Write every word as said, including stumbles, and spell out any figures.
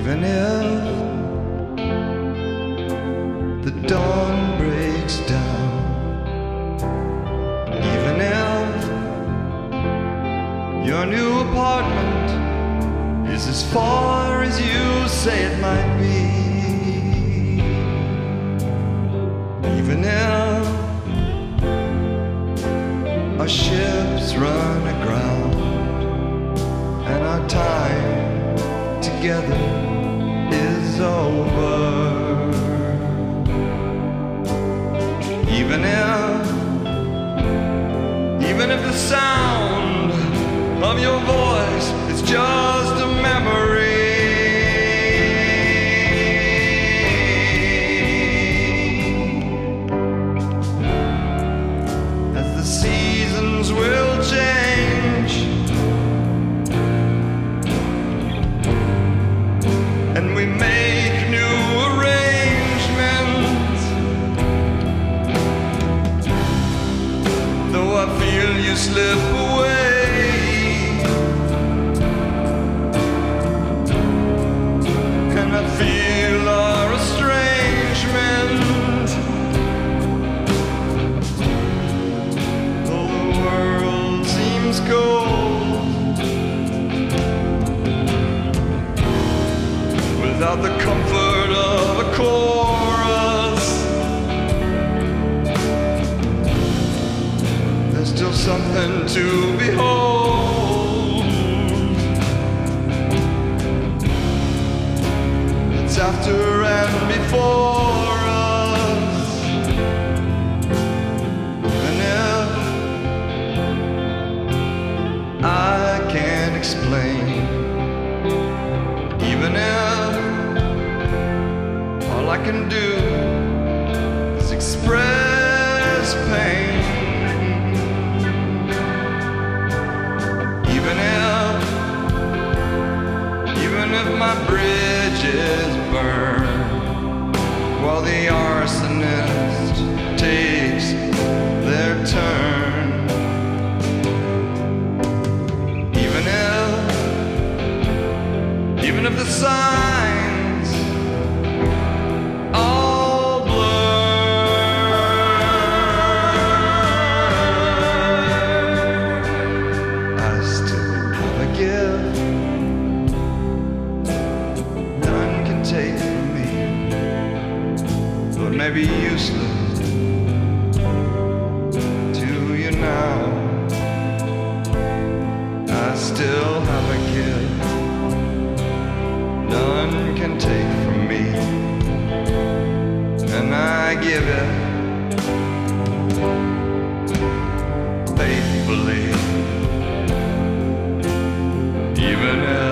Even if the dawn breaks down, even if your new apartment is as far as you say it might be, even if our ships run aground and our time together is over, even if, even if the sound of your voice is just a memory, as the seasons will change and we make new arrangements, though I feel you slip away, and I feel our estrangement, though the world seems cold without the comfort of a chorus. There's still something to behold. It's after and before us, and if I can't explain, even if all I can do is express pain, even if, even if my bridges burn while the arsonist takes their turn, even if, even if the signs all blur, I still have a gift none can take from me, but may be useless to you now. I still have a gift none can take from me, and I give it faithfully, even if